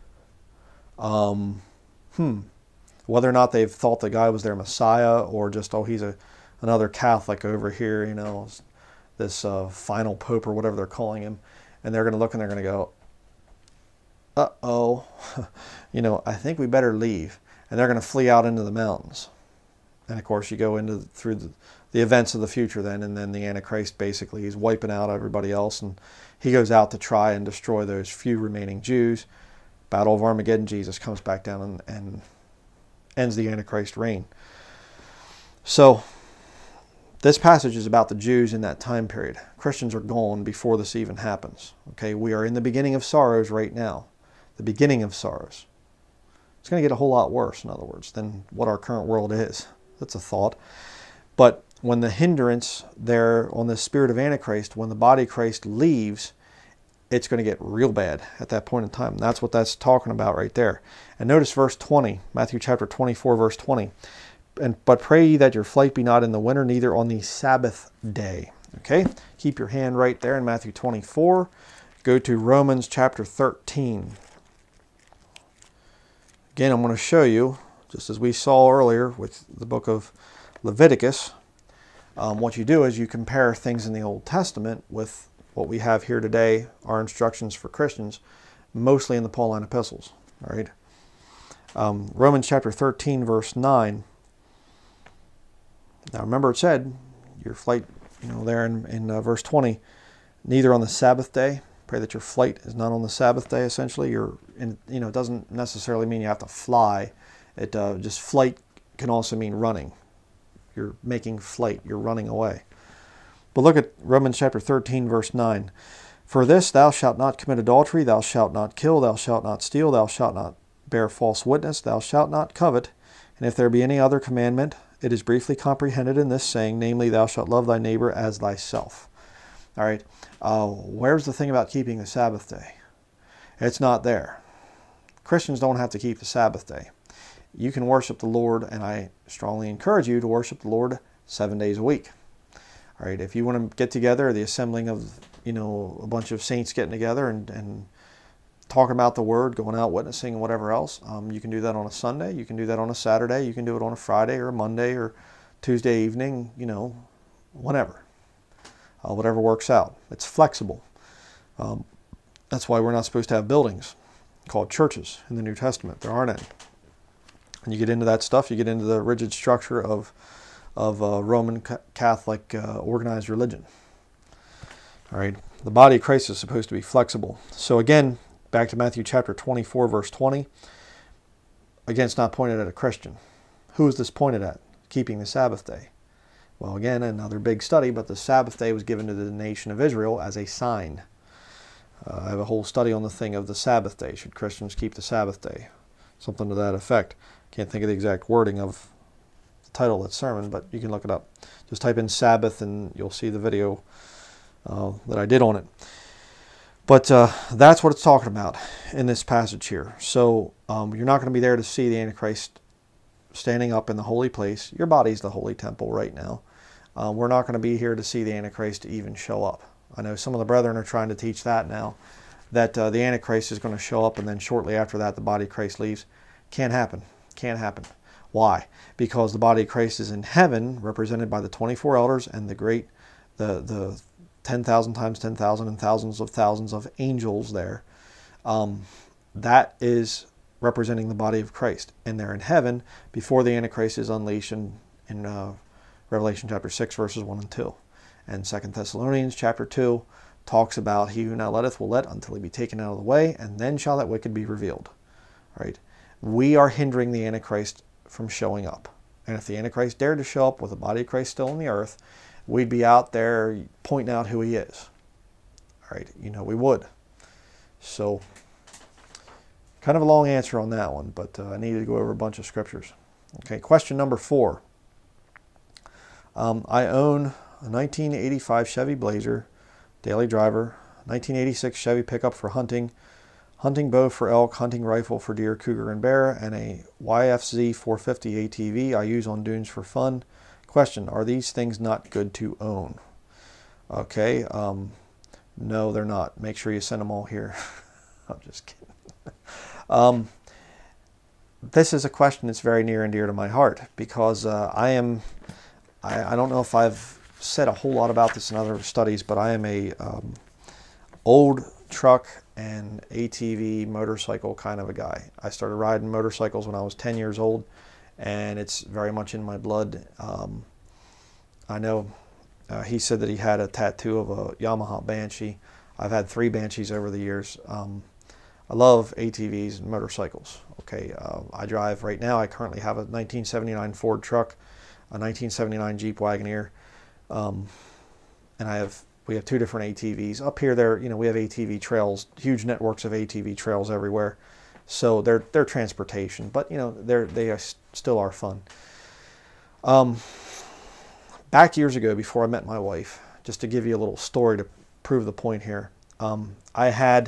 Whether or not they've thought the guy was their Messiah, or just, oh, he's another Catholic over here, this final pope or whatever they're calling him. And they're going to look and they're going to go, uh-oh, I think we better leave. And they're going to flee out into the mountains. And of course, you go through the events of the future then, and then the Antichrist basically, he's wiping out everybody else, and he goes out to try and destroy those few remaining Jews. Battle of Armageddon, Jesus comes back down and ends the Antichrist reign. So, this passage is about the Jews in that time period. Christians are gone before this even happens. Okay, we are in the beginning of sorrows right now. The beginning of sorrows. It's going to get a whole lot worse, in other words, than what our current world is. That's a thought. But when the hindrance there on the spirit of Antichrist, when the body of Christ leaves, it's going to get real bad at that point in time. That's what that's talking about right there. And notice verse 20, Matthew chapter 24, verse 20. But pray ye that your flight be not in the winter, neither on the Sabbath day. Okay, keep your hand right there in Matthew 24. Go to Romans chapter 13. Again, I'm going to show you, just as we saw earlier with the book of Leviticus, what you do is you compare things in the Old Testament with what we have here today, our instructions for Christians, mostly in the Pauline epistles. All right. Romans chapter 13, verse 9. Now remember it said, your flight, there in verse 20, neither on the Sabbath day. Pray that your flight is not on the Sabbath day, essentially. It doesn't necessarily mean you have to fly. It just flight can also mean running. You're making flight. You're running away. But look at Romans chapter 13, verse 9. For this, thou shalt not commit adultery, thou shalt not kill, thou shalt not steal, thou shalt not bear false witness, thou shalt not covet. And if there be any other commandment, it is briefly comprehended in this saying, namely, thou shalt love thy neighbor as thyself. All right. Where's the thing about keeping the Sabbath day? It's not there. Christians don't have to keep the Sabbath day. You can worship the Lord, and I strongly encourage you to worship the Lord 7 days a week. All right. If you want to get together, the assembling of, a bunch of saints getting together and talking about the Word, going out witnessing and whatever else, you can do that on a Sunday. You can do that on a Saturday. You can do it on a Friday or a Monday or Tuesday evening, whenever. Whatever works out. It's flexible. That's why we're not supposed to have buildings called churches in the New Testament. There aren't any. And you get into that stuff, you get into the rigid structure of Roman Catholic organized religion. All right. The body of Christ is supposed to be flexible. So again, back to Matthew chapter 24, verse 20. Again, it's not pointed at a Christian. Who is this pointed at? Keeping the Sabbath day. Well, again, another big study, but the Sabbath day was given to the nation of Israel as a sign. I have a whole study on the thing of the Sabbath day. Should Christians keep the Sabbath day? Something to that effect. Can't think of the exact wording of the title of that sermon, but you can look it up. Just type in Sabbath and you'll see the video that I did on it. But that's what it's talking about in this passage here. So you're not going to be there to see the Antichrist standing up in the holy place. Your body's the holy temple right now. We're not going to be here to see the Antichrist even show up. I know some of the brethren are trying to teach that now, that the Antichrist is going to show up and then shortly after that the body of Christ leaves. Can't happen. Can't happen. Why? Because the body of Christ is in heaven, represented by the 24 elders and the 10,000 times 10,000 and thousands of angels there. That is representing the body of Christ. And they're in heaven before the Antichrist is unleashed in Revelation chapter 6, verses 1 and 2. And 2 Thessalonians chapter 2 talks about he who now letteth will let until he be taken out of the way, and then shall that wicked be revealed. Right? We are hindering the Antichrist from showing up. And if the Antichrist dared to show up with the body of Christ still on the earth, we'd be out there pointing out who he is. All right, we would. So, kind of a long answer on that one, but I needed to go over a bunch of scriptures. Okay, question number 4. I own a 1985 Chevy Blazer, daily driver, 1986 Chevy pickup for hunting, hunting bow for elk, hunting rifle for deer, cougar, and bear, and a YFZ 450 ATV I use on dunes for fun. Question, are these things not good to own? Okay, no, they're not. Make sure you send them all here. I'm just kidding. This is a question that's very near and dear to my heart because I don't know if I've said a whole lot about this in other studies, but I am a old truck and ATV motorcycle kind of a guy. I started riding motorcycles when I was 10 years old, and it's very much in my blood. I know he said that he had a tattoo of a Yamaha Banshee. I've had 3 Banshees over the years. I love ATVs and motorcycles. Okay, I drive right now. I currently have a 1979 Ford truck, a 1979 Jeep Wagoneer, and we have 2 different ATVs up here. We have ATV trails, huge networks of ATV trails everywhere. So they're transportation, but they still are fun. Back years ago, before I met my wife, just to give you a little story to prove the point here, I'd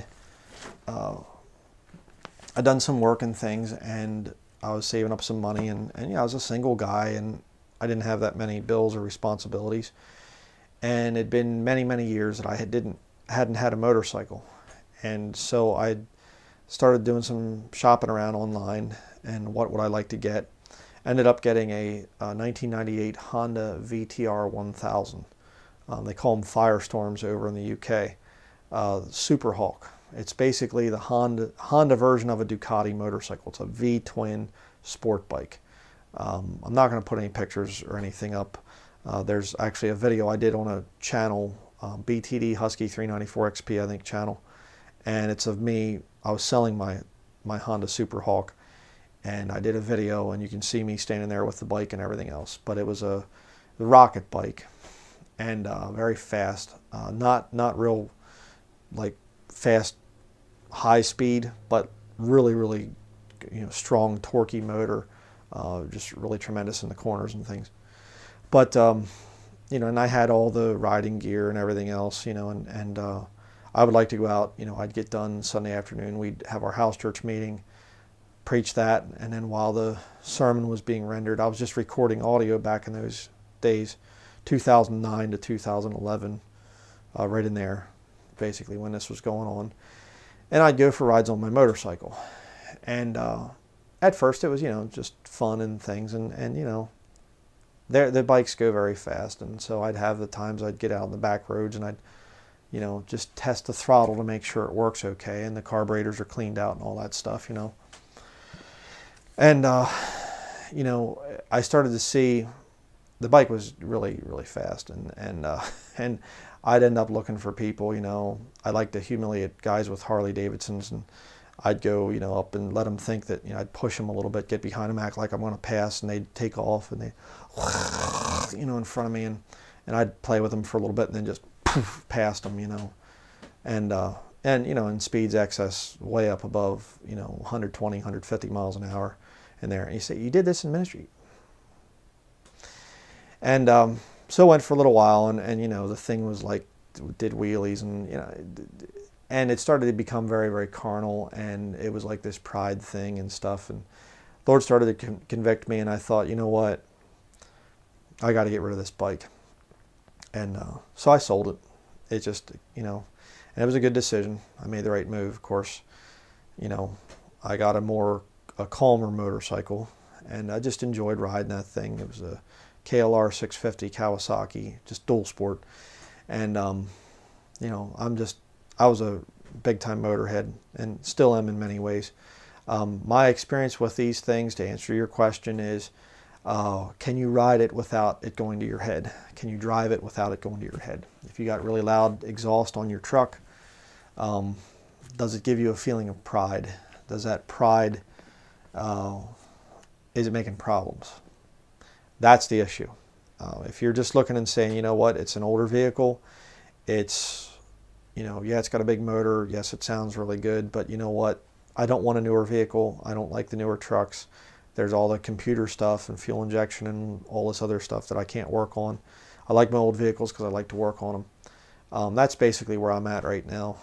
done some work and things, and I was saving up some money, and I was a single guy, and I didn't have that many bills or responsibilities, and it'd been many, many years that I hadn't had a motorcycle, and so I started doing some shopping around online, and what would I like to get? Ended up getting a 1998 Honda VTR 1000. They call them Firestorms over in the UK. Super Hawk. It's basically the Honda version of a Ducati motorcycle. It's a V-twin sport bike. I'm not going to put any pictures or anything up. There's actually a video I did on a channel, BTD Husky 394 XP, I think, channel. And it's of me. I was selling my Honda Super Hawk, and I did a video, and you can see me standing there with the bike and everything else. But it was a rocket bike, and very fast. Not real like fast, high speed, but really, really, strong, torquey motor. Just really tremendous in the corners and things. But and I had all the riding gear and everything else, and I would like to go out. I'd get done Sunday afternoon. We'd have our house church meeting, preach that, and then while the sermon was being rendered, I was just recording audio back in those days, 2009 to 2011, right in there, basically when this was going on. And I'd go for rides on my motorcycle. And at first it was, just fun and things, and the bikes go very fast, and so I'd have the times I'd get out on the back roads and I'd just test the throttle to make sure it works okay and the carburetors are cleaned out and all that stuff, And, I started to see the bike was really, really fast, and I'd end up looking for people, I like to humiliate guys with Harley Davidsons, and I'd go, up and let them think that, I'd push them a little bit, get behind them, act like I'm going to pass, and they'd take off, and they, in front of me, and I'd play with them for a little bit, and then just poof, past them, and speeds excess way up above, 120, 150 miles an hour in there. And you say, you did this in ministry? And so I went for a little while, and the thing was like, did wheelies, and it started to become very, very carnal, and it was like this pride thing and stuff, and the Lord started to convict me, and I thought, you know what, I got to get rid of this bike. And so I sold it. It just, and it was a good decision. I made the right move, of course. I got a calmer motorcycle, and I just enjoyed riding that thing. It was a KLR 650 Kawasaki, just dual sport. And, I was a big time motorhead, and still am in many ways. My experience with these things, to answer your question, is can you ride it without it going to your head? Can you drive it without it going to your head? If you got really loud exhaust on your truck, does it give you a feeling of pride? Does that pride, is it making problems? That's the issue. If you're just looking and saying, you know what, it's an older vehicle, it's, yeah, it's got a big motor, yes, it sounds really good, but you know what, I don't want a newer vehicle, I don't like the newer trucks, there's all the computer stuff and fuel injection and all this other stuff that I can't work on. I like my old vehicles because I like to work on them. That's basically where I'm at right now.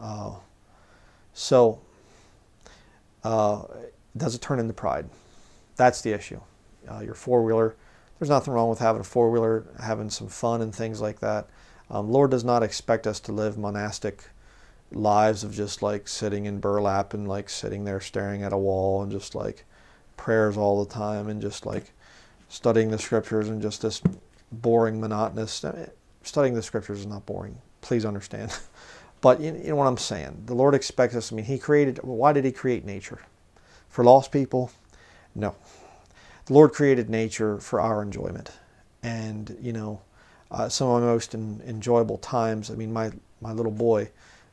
Does it turn into pride? That's the issue. Your four-wheeler, there's nothing wrong with having a four-wheeler, having some fun and things like that. Lord does not expect us to live monastic lives of just like sitting in burlap and like sitting there staring at a wall and just like prayers all the time and just like studying the scriptures and just this boring, monotonous. Studying the scriptures is not boring. Please understand. But you know what I'm saying. The Lord expects us. I mean, why did He create nature? For lost people? No. The Lord created nature for our enjoyment. And, some of my most enjoyable times, I mean, my little boy,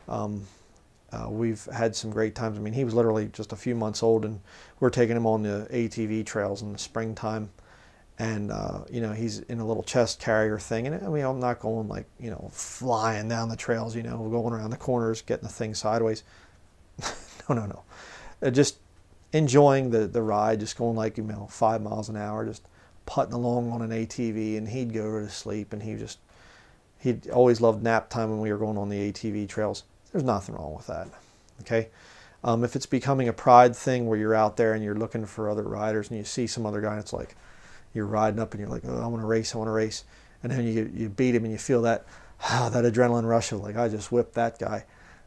we've had some great times. I mean, he was literally just a few months old, and we're taking him on the ATV trails in the springtime. And, he's in a little chest carrier thing. And, I'm not going like, flying down the trails, going around the corners, getting the thing sideways. No. Just enjoying the ride, just going like, 5 miles an hour, just putting along on an ATV. And he'd go to sleep, and he'd always loved nap time when we were going on the ATV trails. There's nothing wrong with that, okay? If it's becoming a pride thing where you're out there and you're looking for other riders and you see some other guy and it's like, you're riding up and you're like, oh, I want to race. And then you beat him and you feel that adrenaline rush of like, I just whipped that guy.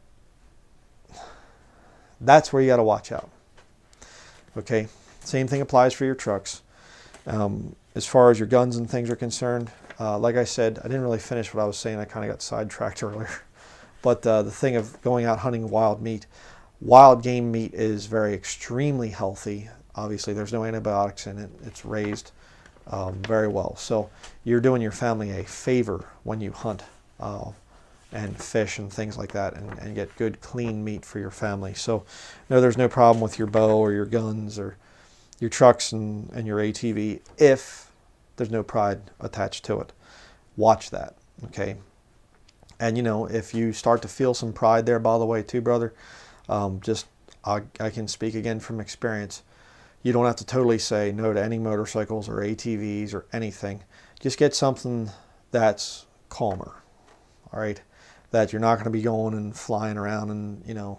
That's where you got to watch out. Okay? Same thing applies for your trucks. As far as your guns and things are concerned, like I said, I didn't really finish what I was saying. I kind of got sidetracked earlier. But the thing of going out hunting wild game meat is extremely healthy. Obviously, there's no antibiotics in it. It's raised very well. So you're doing your family a favor when you hunt and fish and things like that and get good, clean meat for your family. So no, there's no problem with your bow or your guns or your trucks and your ATV if there's no pride attached to it. Watch that, okay? And, if you start to feel some pride there, by the way, too, brother, I can speak again from experience. You don't have to totally say no to any motorcycles or ATVs or anything. Just get something that's calmer, all right? That you're not going to be going and flying around and,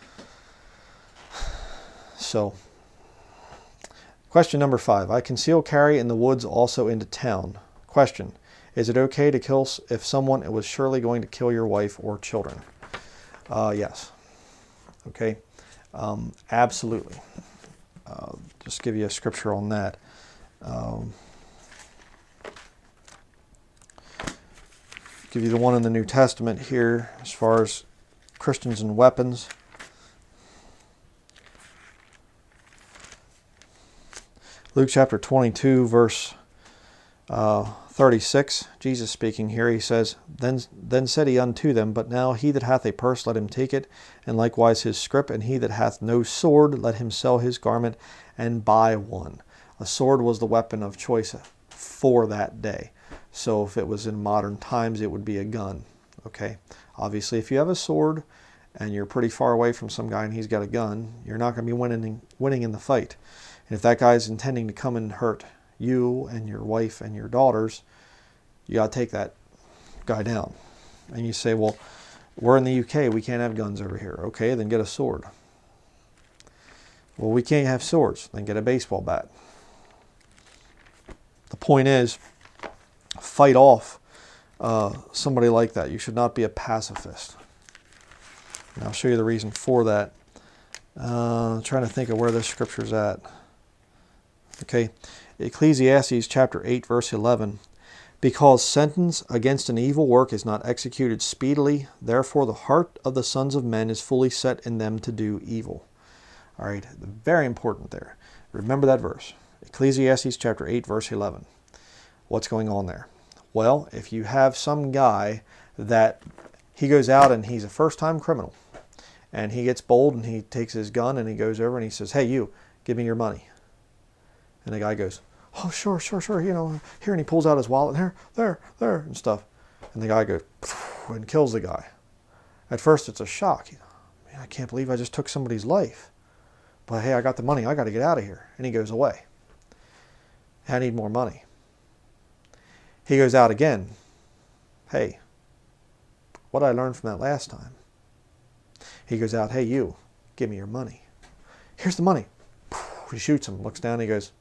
So, question number 5. I conceal carry in the woods also into town. Question. Is it okay to kill if someone was surely going to kill your wife or children? Yes. Okay. Absolutely. Just give you a scripture on that. Give you the one in the New Testament here as far as Christians and weapons. Luke chapter 22, verse 36, Jesus speaking here, he says, Then said he unto them, But now he that hath a purse, let him take it, and likewise his scrip, and he that hath no sword, let him sell his garment and buy one. A sword was the weapon of choice for that day. So if it was in modern times, it would be a gun. Okay. Obviously, if you have a sword and you're pretty far away from some guy and he's got a gun, you're not going to be winning in the fight. And if that guy's intending to come and hurt you and your wife and your daughters, you got to take that guy down. And you say, well, we're in the UK, we can't have guns over here. Okay, then get a sword. Well, we can't have swords. Then get a baseball bat. The point is, fight off somebody like that. You should not be a pacifist. And I'll show you the reason for that. I'm trying to think of where this scripture's at. Okay, Ecclesiastes chapter 8, verse 11. Because sentence against an evil work is not executed speedily, therefore the heart of the sons of men is fully set in them to do evil. All right, very important there. Remember that verse. Ecclesiastes chapter 8, verse 11. What's going on there? Well, if you have some guy that he goes out and he's a first-time criminal, and he gets bold and he takes his gun and he goes over and he says, hey, you, give me your money. And the guy goes, oh, sure, you know, here, and he pulls out his wallet, there, and stuff. And the guy goes, and kills the guy. At first, it's a shock. Man, I can't believe I just took somebody's life. But hey, I got the money. I got to get out of here. And he goes away. I need more money. He goes out again. Hey, what did I learn from that last time? He goes out, hey, you, give me your money. Here's the money. He shoots him, looks down, he goes,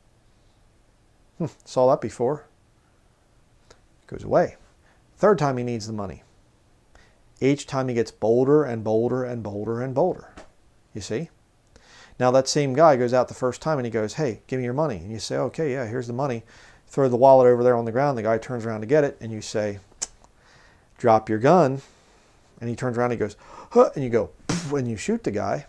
saw that before. Goes away. Third time he needs the money. Each time he gets bolder and bolder and bolder and bolder. You see? Now that same guy goes out the first time and he goes, hey, give me your money. And you say, okay, yeah, here's the money. Throw the wallet over there on the ground. The guy turns around to get it and you say, drop your gun. And he turns around and he goes, huh, and you go, and you shoot the guy.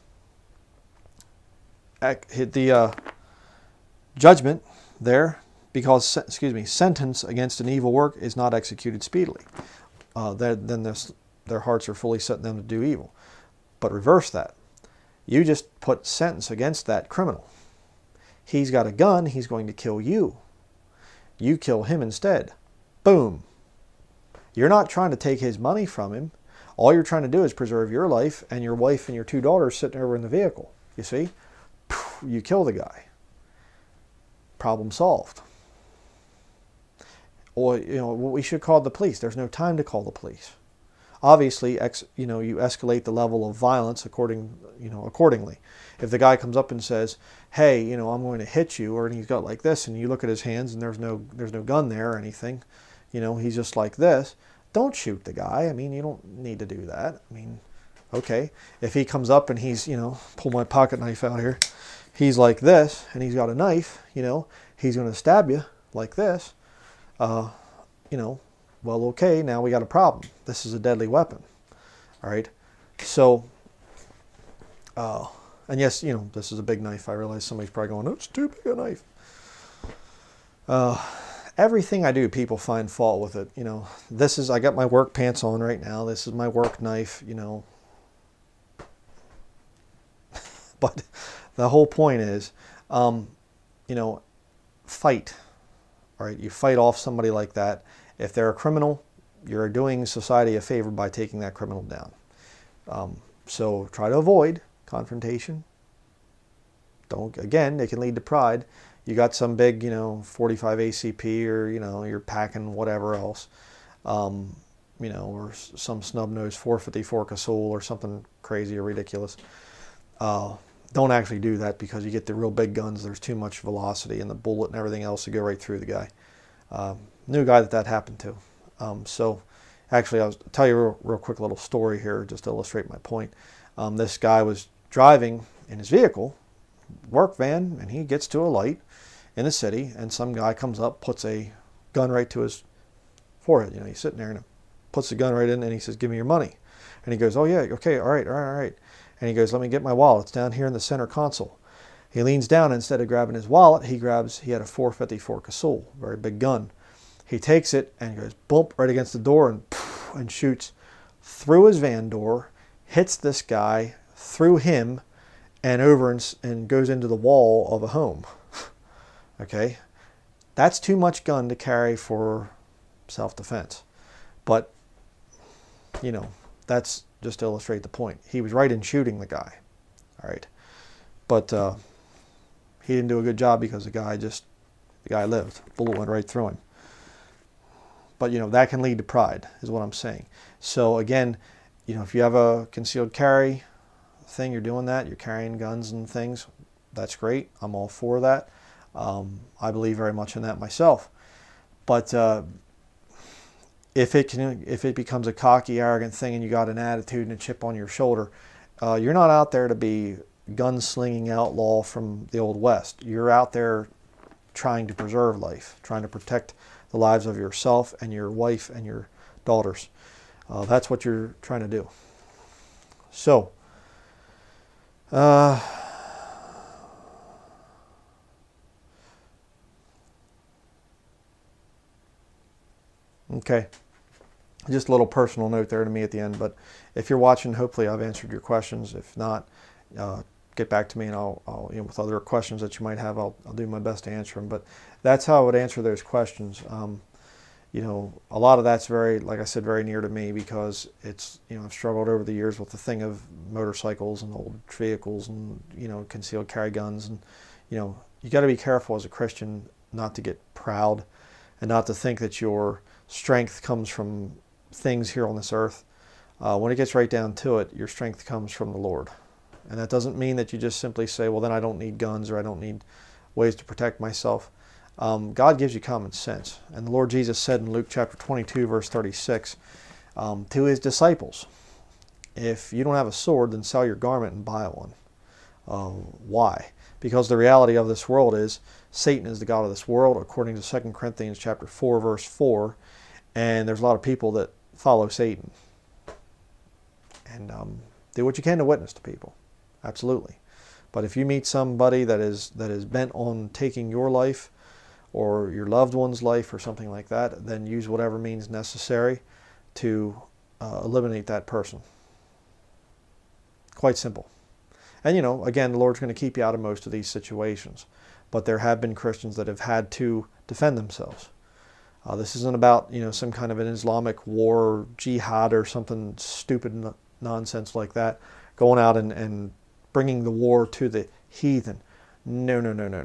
Hit the judgment there, because, sentence against an evil work is not executed speedily. Then their hearts are fully set in them to do evil. But reverse that. You just put sentence against that criminal. He's got a gun, he's going to kill you. You kill him instead. Boom. You're not trying to take his money from him. All you're trying to do is preserve your life and your wife and your 2 daughters sitting over in the vehicle. You see? You kill the guy. Problem solved. Or, you know, we should call the police. There's no time to call the police. Obviously, you escalate the level of violence accordingly. If the guy comes up and says, hey, you know, I'm going to hit you, or he's got like this, and you look at his hands and there's no gun there or anything, you know, he's just like this, don't shoot the guy. I mean, you don't need to do that. I mean, okay. If he comes up and he's, you know, pull my pocket knife out here, he's like this, and he's got a knife, you know, he's going to stab you like this, you know, well, okay, now we got a problem. This is a deadly weapon. All right. So, and yes, you know, this is a big knife. I realize somebody's probably going, oh, it's too big a knife. Everything I do, people find fault with it. You know, I got my work pants on right now. This is my work knife, you know. But the whole point is, you know, fight. All right, you fight off somebody like that. If they're a criminal, you're doing society a favor by taking that criminal down. So try to avoid confrontation. Again, they can lead to pride. You got some big, you know, 45 ACP, or, you know, you're packing whatever else, you know, or some snub-nosed 454 Casull or something crazy or ridiculous. Don't actually do that, because you get the real big guns. There's too much velocity and the bullet and everything else to go right through the guy. Knew a guy that happened to. So actually, I'll tell you a real quick little story here just to illustrate my point. This guy was driving in his vehicle, work van, and he gets to a light in the city, and some guy comes up, puts a gun right to his forehead. You know, he's sitting there and puts the gun right in, and he says, give me your money. And he goes, oh yeah, okay, all right. And he goes, let me get my wallet. It's down here in the center console. He leans down, and instead of grabbing his wallet, he had a 454 Casull, very big gun. He takes it and goes bump right against the door and shoots through his van door, hits this guy, through him, and over and goes into the wall of a home. Okay? That's too much gun to carry for self-defense. But, you know, that's just to illustrate the point. He was right in shooting the guy. All right? But he didn't do a good job, because the guy lived. Bullet went right through him. But, you know, that can lead to pride, is what I'm saying. So, again, you know, if you have a concealed carry thing, you're doing that, you're carrying guns and things, that's great. I'm all for that. I believe very much in that myself. But if it becomes a cocky, arrogant thing, and you got an attitude and a chip on your shoulder, you're not out there to be gunslinging outlaw from the Old West. You're out there trying to preserve life, trying to protect the lives of yourself and your wife and your daughters. That's what you're trying to do. So, Okay. Just a little personal note there to me at the end, but if you're watching, hopefully I've answered your questions. If not, get back to me, and I'll with other questions that you might have, I'll do my best to answer them. But that's how I would answer those questions. A lot of that's very, like I said, very near to me, because it's, I've struggled over the years with the thing of motorcycles and old vehicles and, concealed carry guns. And, you got to be careful as a Christian not to get proud and not to think that your strength comes from things here on this earth. When it gets right down to it, your strength comes from the Lord. And that doesn't mean that you just simply say, well, then I don't need guns, or I don't need ways to protect myself. God gives you common sense. And the Lord Jesus said in Luke chapter 22, verse 36, to his disciples, if you don't have a sword, then sell your garment and buy one. Why? Because the reality of this world is Satan is the god of this world, according to 2 Corinthians chapter 4, verse 4. And there's a lot of people that follow Satan. And do what you can to witness to people. Absolutely. But if you meet somebody that is bent on taking your life, or your loved one's life, or something like that, then use whatever means necessary to eliminate that person. Quite simple. And again, the Lord's going to keep you out of most of these situations. But there have been Christians that have had to defend themselves. This isn't about some kind of an Islamic war, jihad, or something stupid nonsense like that, going out and bringing the war to the heathen. No.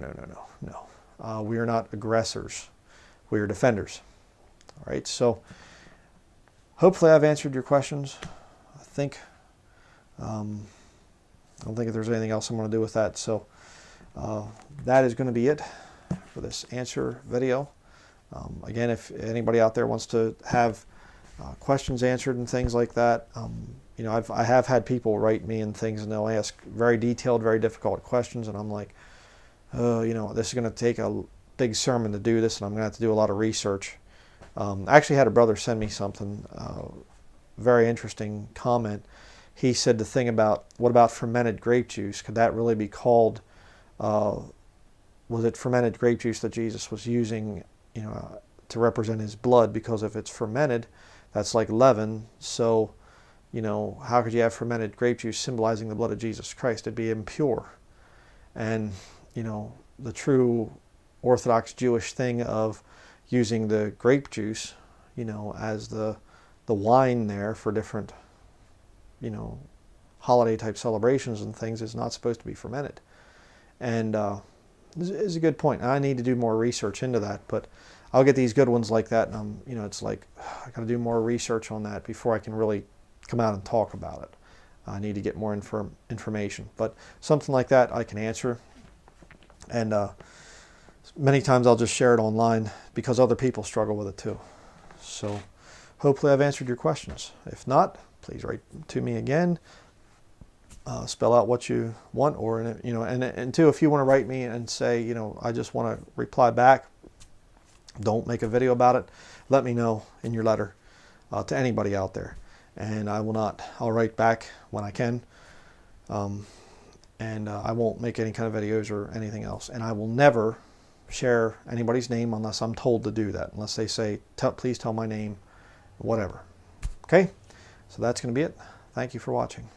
We are not aggressors. We are defenders. All right, so hopefully I've answered your questions. I think, I don't think there's anything else I'm going to do with that. So that is going to be it for this answer video. Again, if anybody out there wants to have questions answered and things like that, I have had people write me and things, and they'll ask very detailed, very difficult questions, and I'm like, this is going to take a big sermon to do this, and I'm going to have to do a lot of research. I actually had a brother send me something, very interesting comment. He said the thing about, what about fermented grape juice? Could that really be called, was it fermented grape juice that Jesus was using, to represent his blood? Because if it's fermented, that's like leaven. So, how could you have fermented grape juice symbolizing the blood of Jesus Christ? It'd be impure. And the true Orthodox Jewish thing of using the grape juice, as the wine there for different, holiday type celebrations and things, is not supposed to be fermented. And this is a good point. I need to do more research into that, but I'll get these good ones like that, and it's like I got to do more research on that before I can really come out and talk about it. I need to get more information, but something like that I can answer. And many times I'll just share it online because other people struggle with it too. So hopefully I've answered your questions. If not, please write to me again. Spell out what you want, or and two, if you want to write me and say, I just want to reply back, don't make a video about it. Let me know in your letter to anybody out there, and I'll write back when I can. And I won't make any kind of videos or anything else. And I will never share anybody's name unless I'm told to do that, unless they say, please tell my name, whatever. Okay? So that's going to be it. Thank you for watching.